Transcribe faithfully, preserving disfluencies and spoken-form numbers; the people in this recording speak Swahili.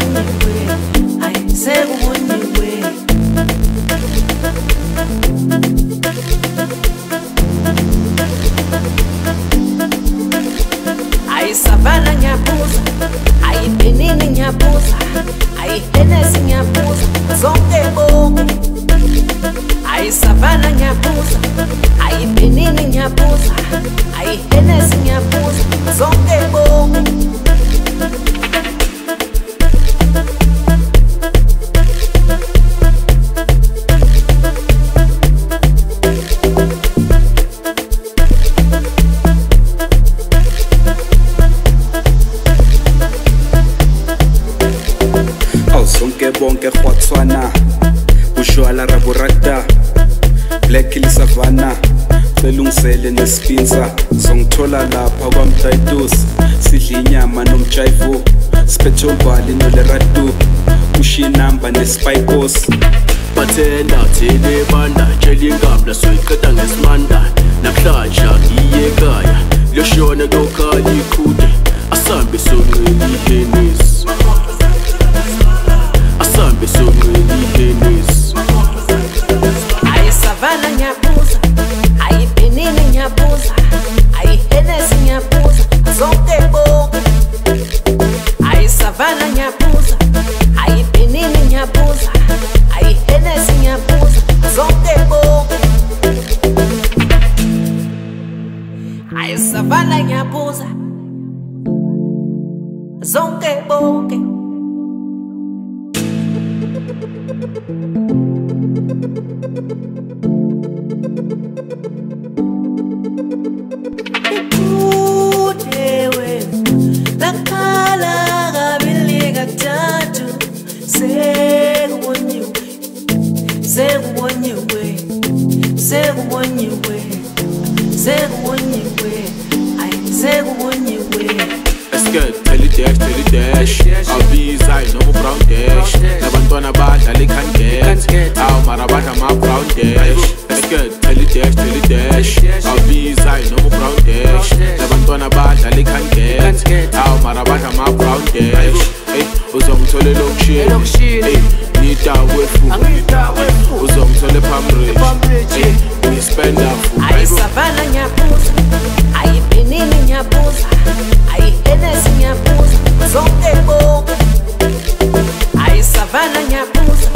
Ai savana nyabuza, ai penini nyabuza, ai Hennessy nyabuza, zonke bonke. Ai savana nyabuza, ai penini nyabuza, ai Hennessy nyabuza, zonke bonke. Zonke bonke khwatswana ushwala raborata Black Hill Savannah belungisele nespinsa zongithola lapha kwamtaytus sidla inyama nomjaivo siphethe ubali noleradu ushinamba nespikos bathenda thele banda tshela ingabla soyiqeda ngesimanda nakuhlaja iye ekhaya loshona kokhala ikhute asambe sonqeli Hennessy asambe sonqeli Hennessy. Ai savana nyabuza, ai penini nyabuza, ai Hennessy nyabuza, zonke bonke. Ai savana nyabuza, ai penini nyabuza, ai Hennessy nyabuza, zonke bonke. Ai savana nyabuza, zonke bonke. Ckete we lakhala kabili kathathu sekubonyiwe sekubonyiwe sekubonyiwe sekubonyiwe ay sekubonyiwe. Ckete, tell it dash, tell it dash. I'll be inside, no more brown dash. Nabantwana badlala iChete, aw mara badla ma brown dash. Ckete, tell it dash, tell it dash. I'll be inside, no more brown dash. Nabantwana badlala iChete, aw mara badla ma brown dash. Hey, uzongithola elokishini, hey, ngidawe fu, uzongithola ePalmridge, hey, ngispenda fu. Ai savana nyabuza, ai penini nyabuza, ai Hennessy nyabuza, zonke bonke. Ai savana nyabuza,